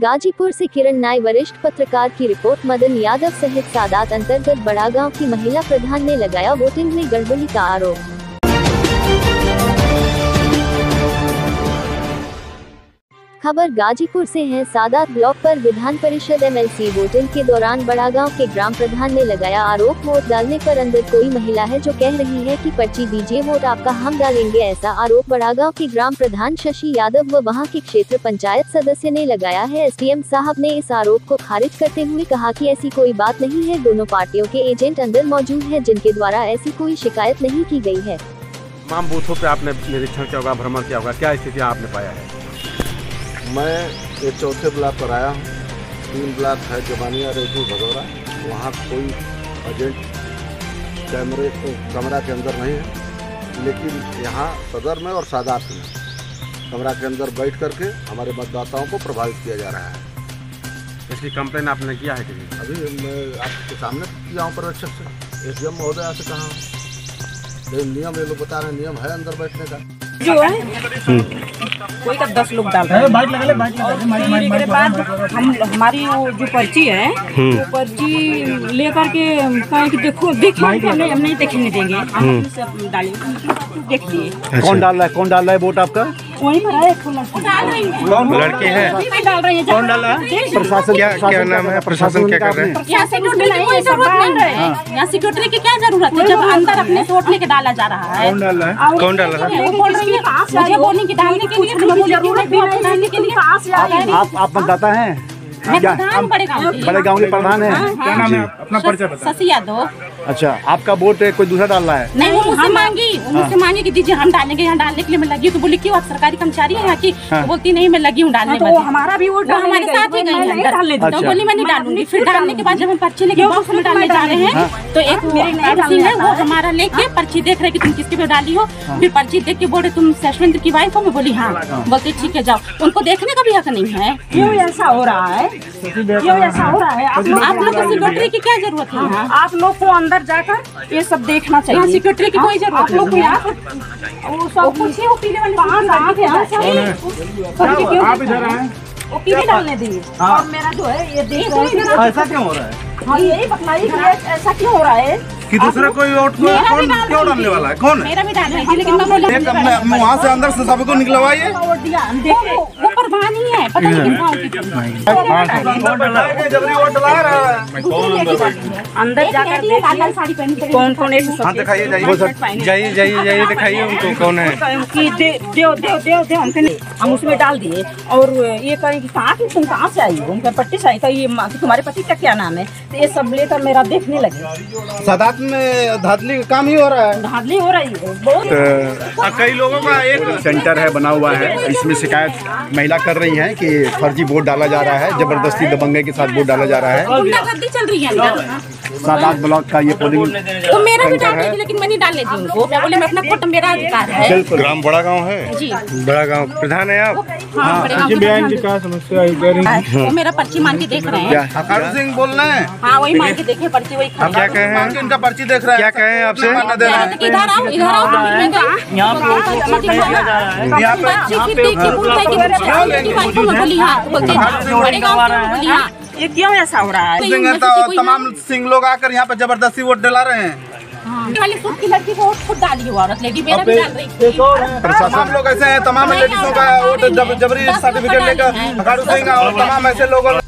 गाजीपुर से किरण नाय वरिष्ठ पत्रकार की रिपोर्ट। मदन यादव सहित सादात अंतर्गत बड़ागांव की महिला प्रधान ने लगाया वोटिंग में गड़बड़ी का आरोप। खबर गाजीपुर से है। सादात ब्लॉक पर विधान परिषद एमएलसी वोटिंग के दौरान बड़ागांव के ग्राम प्रधान ने लगाया आरोप। वोट डालने पर अंदर कोई महिला है जो कह रही है कि पर्ची दीजिए, वोट आपका हम डालेंगे, ऐसा आरोप बड़ागांव के ग्राम प्रधान शशि यादव व वहां के क्षेत्र पंचायत सदस्य ने लगाया है। एसडीएम साहब ने इस आरोप को खारिज करते हुए कहा कि ऐसी कोई बात नहीं है। दोनों पार्टियों के एजेंट अंदर मौजूद है जिनके द्वारा ऐसी कोई शिकायत नहीं की गई है। तमाम बूथों पे आपने निरीक्षण किया होगा, भ्रमण किया होगा, क्या स्थिति आपने पाया है? मैं ये चौथे ब्लॉक पर आया हूँ। 3 ब्लॉक है, जबानिया, रेजू, भगौरा। वहाँ कोई एजेंट कमरा के अंदर नहीं है, लेकिन यहाँ सदर में और सादात में कमरा के अंदर बैठ करके हमारे मतदाताओं को प्रभावित किया जा रहा है। इसकी कंप्लेन आपने किया है कि अभी मैं आपके सामने किया हूँ पर्यवेक्षक से, एसडीएम महोदय से कहा हूँ। लेकिन नियम ये लोग बता रहे हैं, नियम है अंदर बैठने का जो है कोई का 10 लोग डाल रहे हैं। के बाद हम हमारी वो जो पर्ची है वो पर्ची लेकर के कहें कि देखो देखिए, हम नहीं देखने देंगे, हम सब डालेंगे, देखिए। कौन डाल रहा है वोट आपका? वहीं पर है, कौन लड़के हैं डाल रहे हैं? कौन डाल रहा है? प्रशासन क्या नाम है? प्रशासन क्या कर रहे हैं? यहाँ सिक्योरिटी की कोई जरूरत नहीं है। यहाँ सिक्योरिटी की क्या जरूरत है जब अंदर अपने वोट लेके डाला जा रहा है? कौन डाल रहा है? कौन डाल रहा है? वो बोल रही है मुझे बोलने की डालने के लिए जरूरत डालने के लिए। आप मतदाता हैं? मैं प्रधान बड़े गाँव के प्रधान है। क्या नाम है? अपना परिचय बताओ। शशि यादव। अच्छा, आपका वोट कोई दूसरा डाल रहा है? नहीं, वो मुझसे मांगी कि दीजिए हम डालेंगे, यहाँ डालने के लिए मैं लगी। तो बोली क्यों, आप सरकारी कर्मचारी है यहाँ की? तो बोलती नहीं, मैं लगी हूँ डालने में। हमारा भी वोट हमारे साथ ही गई। तो बोली मैं नहीं डालूंगी। फिर डालने के बाद जब हम पर्ची लेके बॉक्स में डालने जा रहे हैं तो एक है वो हमारा लेके पर्ची देख रहे कि तुम किसके पे डाली हो। फिर पर्ची देख के बोले तुम शैश्वेंद्र की वाइफ हो? मैं बोली हाँ। बोलते ठीक है जाओ। उनको देखने का भी हक नहीं है। क्यों ऐसा हो रहा है? ऐसा हो रहा है? आप लोग को सिक्योरिटी की क्या जरूरत है? आप लोग को अंदर जाकर ये सब देखना चाहिए। सिक्योरिटी की कोई जरूरत नहीं। आप लोग को यहाँ वो सब कुछ है, वो पीले वाले आप इधर आए, वो पीले डालने दीजिए। और मेरा जो है ये देख रहे हैं, ऐसा क्यों हो रहा है? हाँ यही बताइए कि ऐसा क्यों हो रहा है कि दूसरा कोई वोट कौन क्यों डालने वाला है? कौन है? मेरा भी डाल रही थी, लेकिन मैं बोली वहाँ से अंदर से सबको निकलवाइए। वो प्रधान ही है, पता नहीं किस गाँव की। जबरी वोट डला रहा है। अंदर जाकर देखिए साड़ी पहनी कौन कौन है। हाँ दिखाइए, जाइए दिखाइए उनको कौन है। कि दे हम उसमें डाल दिए। और ये कहें कि कहाँ की तुम कहाँ से आई हो? उनका पट्टी से आई था। ये तुम्हारे पति का क्या नाम है? तो ये सब लेकर मेरा देखने लगे। सादात में धांधली का काम ही हो रहा है। धांधली हो रही है बहुत। कई लोगों का एक सेंटर है बना हुआ है, इसमें शिकायत महिला कर रही है कि फर्जी वोट डाला जा रहा है, जबरदस्ती दबंगे के साथ वोट डाला जा रहा है। गुंडागर्दी चल रही है। सादात ब्लॉक का ये पोलिंग तो मेरा भी डाल देगी, लेकिन मैं नहीं डालने दी उनको। मैं बोले मैं अपना वोट, मेरा अधिकार है। बिल्कुल। ग्राम बड़ा गाँव है जी, बड़ा गाँव प्रधान है आप? हाँ, क्या समस्या? वो मेरा पर्ची मान के देख रहे हैं। हकारू सिंह बोल रहे हैं। हाँ वही मान के देखे पर्ची, वही आप क्या कहें? इनका पर्ची देख रहे हैं। क्या कहें आपसे? इधर आओ, इधर आओ। ये क्यों ऐसा हो रहा है? तमाम सिंह लोग आकर यहाँ पे जबरदस्ती वोट दिला रहे हैं। खाली खुद की लड़की को खुद डाली हो, औरत लेडी मेरा भी डाल रही थी। तमाम लोग ऐसे हैं, तमाम लेडीजों का वोट जबरी सर्टिफिकेट लेकर हकारू सिंह और तमाम ऐसे लोगों